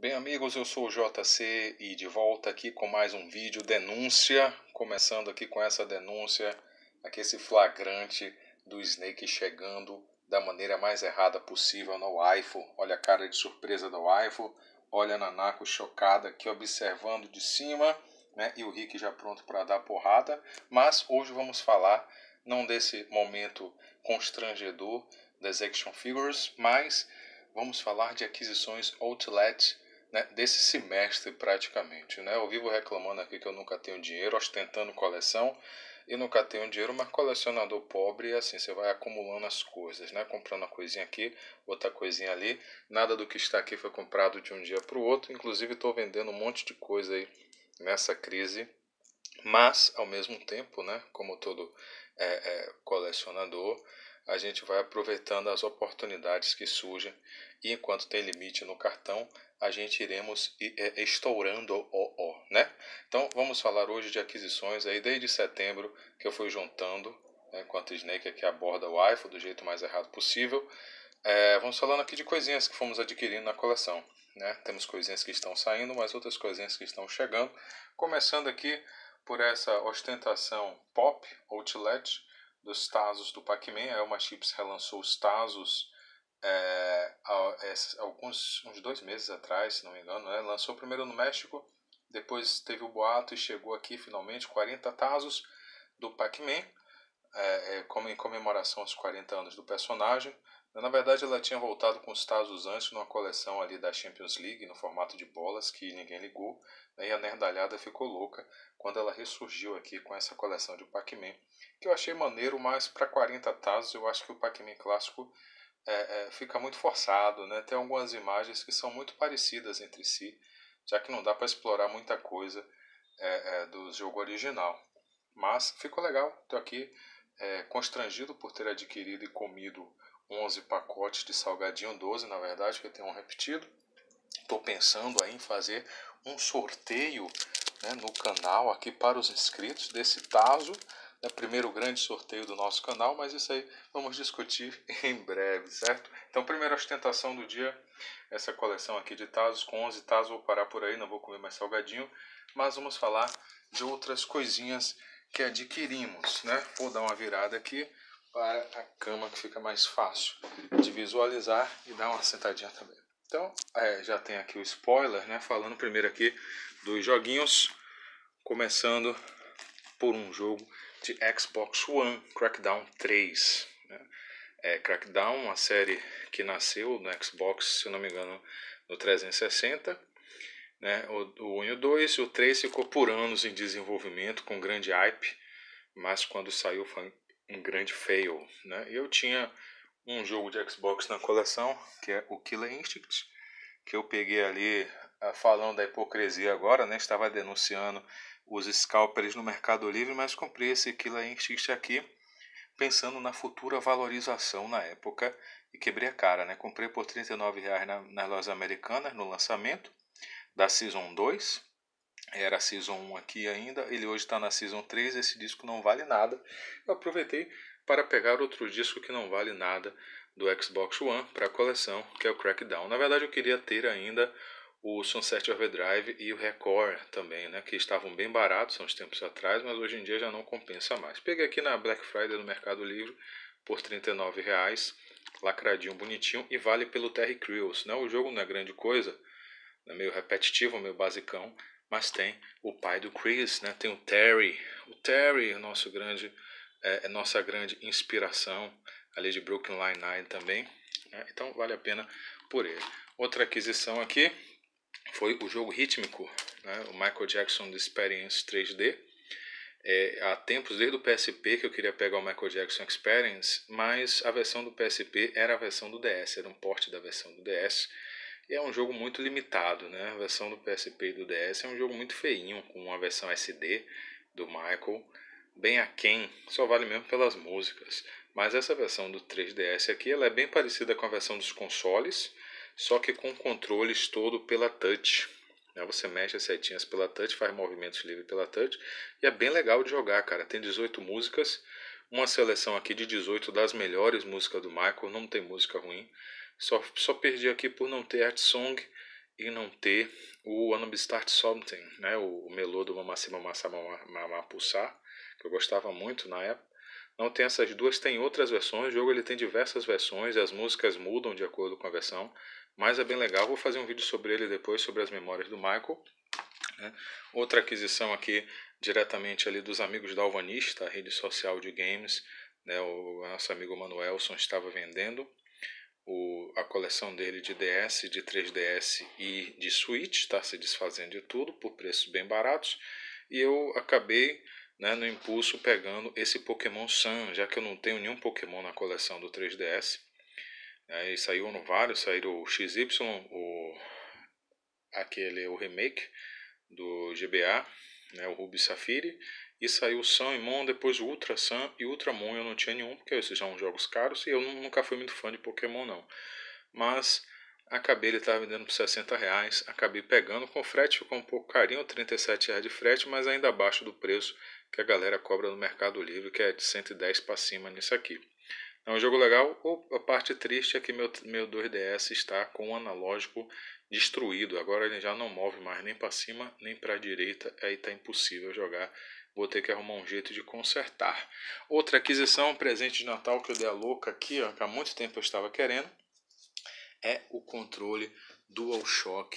Bem, amigos, eu sou o JC e de volta aqui com mais um vídeo denúncia, começando aqui com essa denúncia, aqui esse flagrante do Snake chegando da maneira mais errada possível no waifu. Olha a cara de surpresa do waifu, olha a Nanako chocada aqui observando de cima, né? E o Rick já pronto para dar porrada. Mas hoje vamos falar não desse momento constrangedor das action figures, mas vamos falar de aquisições outlet, né, desse semestre praticamente, né? Eu vivo reclamando aqui que eu nunca tenho dinheiro, ostentando coleção e nunca tenho dinheiro, mas colecionador pobre é assim, você vai acumulando as coisas, né? Comprando uma coisinha aqui, outra coisinha ali, nada do que está aqui foi comprado de um dia para o outro, inclusive estou vendendo um monte de coisa aí nessa crise, mas ao mesmo tempo, né, como todo colecionador, a gente vai aproveitando as oportunidades que surgem e enquanto tem limite no cartão, a gente iremos estourando né? Então vamos falar hoje de aquisições aí desde setembro que eu fui juntando, né, enquanto o Snake aqui aborda o waifu do jeito mais errado possível. Vamos falando aqui de coisinhas que fomos adquirindo na coleção, né? Temos coisinhas que estão saindo, mas outras coisinhas que estão chegando. Começando aqui por essa ostentação pop, outlet, dos Tazos do Pac-Man. A Elma Chips relançou os Tazos uns 2 meses atrás, se não me engano, né? Lançou primeiro no México, depois teve o boato e chegou aqui finalmente 40 Tazos do Pac-Man, como em comemoração aos 40 anos do personagem. Na verdade, ela tinha voltado com os Tazos antes numa coleção ali da Champions League, no formato de bolas, que ninguém ligou, né? E a nerdalhada ficou louca quando ela ressurgiu aqui com essa coleção de Pac-Man, que eu achei maneiro, mas para 40 Tazos eu acho que o Pac-Man clássico fica muito forçado, né? Tem algumas imagens que são muito parecidas entre si, já que não dá para explorar muita coisa do jogo original. Mas ficou legal, estou aqui constrangido por ter adquirido e comido 11 pacotes de salgadinho, 12 na verdade, que eu tenho um repetido. Estou pensando aí em fazer um sorteio, né, no canal aqui para os inscritos desse Tazo. É o primeiro grande sorteio do nosso canal, mas isso aí vamos discutir em breve, certo? Então, primeira ostentação do dia, essa coleção aqui de Tazos, com 11 Tazos, vou parar por aí, não vou comer mais salgadinho, mas vamos falar de outras coisinhas que adquirimos, né? Vou dar uma virada aqui para a cama que fica mais fácil de visualizar e dar uma sentadinha também. Então, já tem aqui o spoiler, né? Falando primeiro aqui dos joguinhos, começando por um jogo de Xbox One, Crackdown 3. Né? Crackdown, uma série que nasceu no Xbox, se eu não me engano, no 360. Né? O 1 e o 2, o 3 ficou por anos em desenvolvimento, com grande hype, mas quando saiu foi um grande fail. Né? E eu tinha um jogo de Xbox na coleção, que é o Killer Instinct, que eu peguei ali, falando da hipocrisia agora, né? Estava denunciando os scalpers no Mercado Livre, mas comprei esse Killer Instinct aqui, pensando na futura valorização na época, e quebrei a cara, né? Comprei por R$39 nas lojas americanas no lançamento da Season 2, era a Season 1 aqui ainda, ele hoje está na Season 3, esse disco não vale nada. Eu aproveitei para pegar outro disco que não vale nada do Xbox One para a coleção, que é o Crackdown. Na verdade eu queria ter ainda o Sunset Overdrive e o Record também, né, que estavam bem baratos há uns tempos atrás, mas hoje em dia já não compensa mais. Peguei aqui na Black Friday no Mercado Livre por R$39, lacradinho, bonitinho, e vale pelo Terry Crews. Né? O jogo não é grande coisa, é meio repetitivo, meio basicão, mas tem o pai do Chris, né? Tem o Terry, nossa grande inspiração ali de Brooklyn Nine-Nine também, né? Então vale a pena por ele. Outra aquisição aqui foi o jogo rítmico, né? O Michael Jackson The Experience 3D. Há tempos, desde o PSP, que eu queria pegar o Michael Jackson Experience, mas a versão do PSP era a versão do DS, era um port da versão do DS. E é um jogo muito limitado, né? A versão do PSP e do DS é um jogo muito feinho, com uma versão SD do Michael, bem aquém, só vale mesmo pelas músicas. Mas essa versão do 3DS aqui, ela é bem parecida com a versão dos consoles, só que com controles todo pela touch. Você mexe as setinhas pela touch, faz movimentos livres pela touch, e é bem legal de jogar, cara. Tem 18 músicas, uma seleção aqui de 18 das melhores músicas do Michael, não tem música ruim. Só perdi aqui por não ter Art Song e não ter o Wannabe Start Something, né? O melô do Mamacima Mamapulsar, que eu gostava muito na época. Não tem essas duas, tem outras versões. O jogo ele tem diversas versões, as músicas mudam de acordo com a versão, mas é bem legal. Vou fazer um vídeo sobre ele depois, sobre as memórias do Michael. Né? Outra aquisição aqui, diretamente ali dos amigos da Alvanista, a rede social de games. Né? O nosso amigo Manuelson estava vendendo a coleção dele de DS, de 3DS e de Switch, está se desfazendo de tudo por preços bem baratos. E eu acabei, né, no impulso, pegando esse Pokémon Sun, já que eu não tenho nenhum Pokémon na coleção do 3DS. Aí saiu no vários, saíram o XY, o remake do GBA, né, o Ruby Safiri, e saiu o Sun e Moon, depois o Ultra Sun e Ultra Moon. Eu não tinha nenhum, porque esses são jogos caros, e eu nunca fui muito fã de Pokémon não. Mas acabei, ele estava vendendo por R$60, acabei pegando, com frete ficou um pouco carinho, R$37 de frete, mas ainda abaixo do preço que a galera cobra no Mercado Livre, que é de 110 para cima nisso aqui. É um jogo legal. A parte triste é que meu 2DS está com o analógico destruído. Agora ele já não move mais nem para cima nem para a direita. Aí está impossível jogar. Vou ter que arrumar um jeito de consertar. Outra aquisição, um presente de Natal que eu dei a louca aqui, ó, que há muito tempo eu estava querendo, é o controle DualShock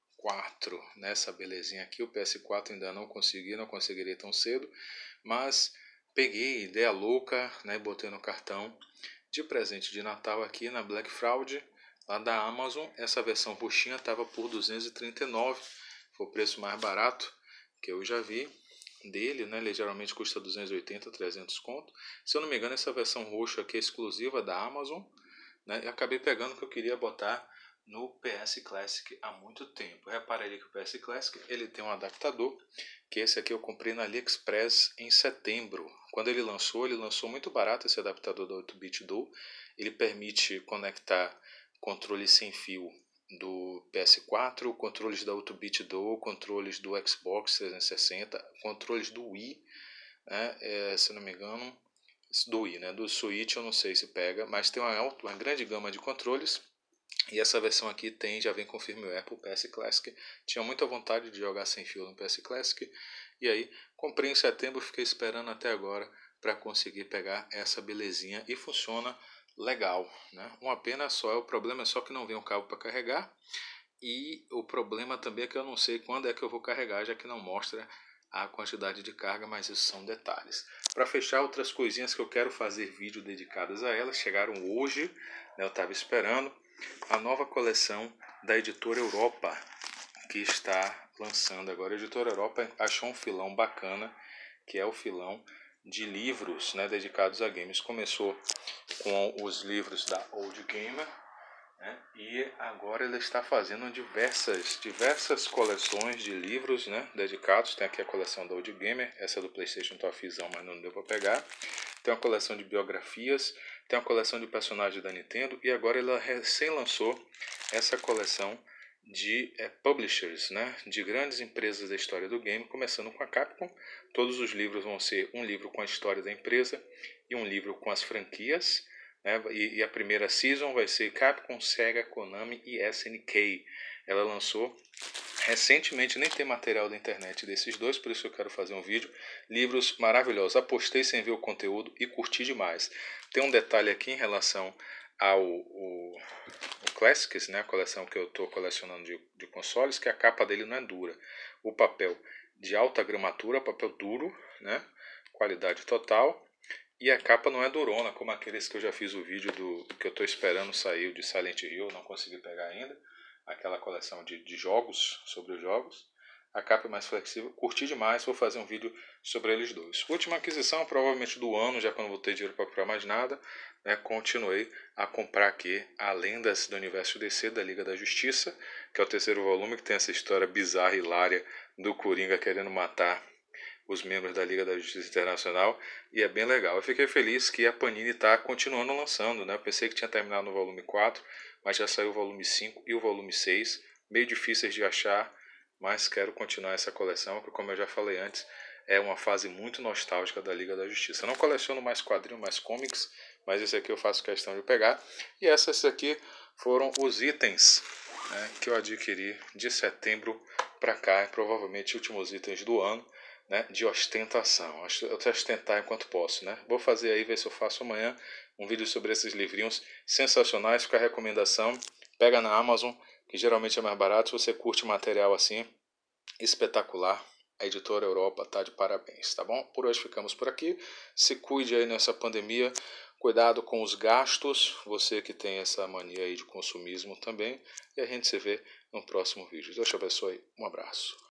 4. Nessa belezinha aqui. O PS4 ainda não conseguirei tão cedo, mas peguei, dei a louca, né, botei no cartão de presente de Natal aqui na Black Fraud, lá da Amazon. Essa versão roxinha estava por R$239, foi o preço mais barato que eu já vi dele, né? Ele geralmente custa 280, 300 conto. Se eu não me engano, essa versão roxa aqui é exclusiva da Amazon, né? Eu acabei pegando que eu queria botar no PS Classic há muito tempo. Reparei que o PS Classic ele tem um adaptador, que esse aqui eu comprei na AliExpress em setembro. Quando ele lançou muito barato esse adaptador da 8-bit Duo. Ele permite conectar controles sem fio do PS4, controles da 8-bit Duo, controles do Xbox 360, controles do Wii, né? Se não me engano, do Wii, né? Do Switch eu não sei se pega, mas tem uma grande gama de controles. E essa versão aqui já vem com firmware para o PS Classic. Tinha muita vontade de jogar sem fio no PS Classic. E aí comprei em setembro, fiquei esperando até agora para conseguir pegar essa belezinha. E funciona legal, né? Uma pena só, o problema é só que não vem o cabo para carregar. E o problema também é que eu não sei quando é que eu vou carregar, já que não mostra a quantidade de carga, mas isso são detalhes. Para fechar, outras coisinhas que eu quero fazer vídeo dedicadas a elas, chegaram hoje, né? Eu estava esperando a nova coleção da Editora Europa, que está lançando agora. A Editora Europa achou um filão bacana, que é o filão de livros, né, dedicados a games. Começou com os livros da Old Gamer, né, e agora ele está fazendo diversas coleções de livros, né, dedicados. Tem aqui a coleção da Old Gamer, essa do PlayStation tô afizão, mas não deu para pegar. Tem uma coleção de biografias, tem uma coleção de personagens da Nintendo, e agora ela recém lançou essa coleção de publishers, né, de grandes empresas da história do game, começando com a Capcom. Todos os livros vão ser um livro com a história da empresa e um livro com as franquias, né, e a primeira season vai ser Capcom, Sega, Konami e SNK. Ela lançou recentemente, nem tem material da internet desses dois, por isso eu quero fazer um vídeo. Livros maravilhosos, apostei sem ver o conteúdo e curti demais. Tem um detalhe aqui em relação ao Classics, né, a coleção que eu estou colecionando de consoles, que a capa dele não é dura. O papel de alta gramatura, papel duro, né, qualidade total. E a capa não é durona, como aqueles que eu já fiz o vídeo que eu estou esperando sair de Silent Hill, não consegui pegar ainda. Aquela coleção de jogos, sobre os jogos. A capa é mais flexível, curti demais, vou fazer um vídeo sobre eles dois. Última aquisição, provavelmente do ano, já que eu não vou ter dinheiro para comprar mais nada, né, continuei a comprar aqui a Lendas do Universo DC, da Liga da Justiça, que é o terceiro volume, que tem essa história bizarra e hilária do Coringa querendo matar os membros da Liga da Justiça Internacional, e é bem legal. Eu fiquei feliz que a Panini está continuando lançando, né? Eu pensei que tinha terminado no volume 4, mas já saiu o volume 5 e o volume 6, meio difíceis de achar, mas quero continuar essa coleção, que como eu já falei antes, é uma fase muito nostálgica da Liga da Justiça. Eu não coleciono mais quadrinhos, mais comics, mas esse aqui eu faço questão de pegar. E esses aqui foram os itens, né, que eu adquiri de setembro para cá, provavelmente últimos itens do ano, né, de ostentação. Eu tenho ostentar enquanto posso, né? Vou fazer aí, ver se eu faço amanhã um vídeo sobre esses livrinhos sensacionais. Fica a recomendação, pega na Amazon, que geralmente é mais barato. Se você curte material assim, espetacular. A Editora Europa tá de parabéns, tá bom? Por hoje ficamos por aqui. Se cuide aí nessa pandemia. Cuidado com os gastos, você que tem essa mania aí de consumismo também. E a gente se vê no próximo vídeo. Deus te abençoe. Um abraço.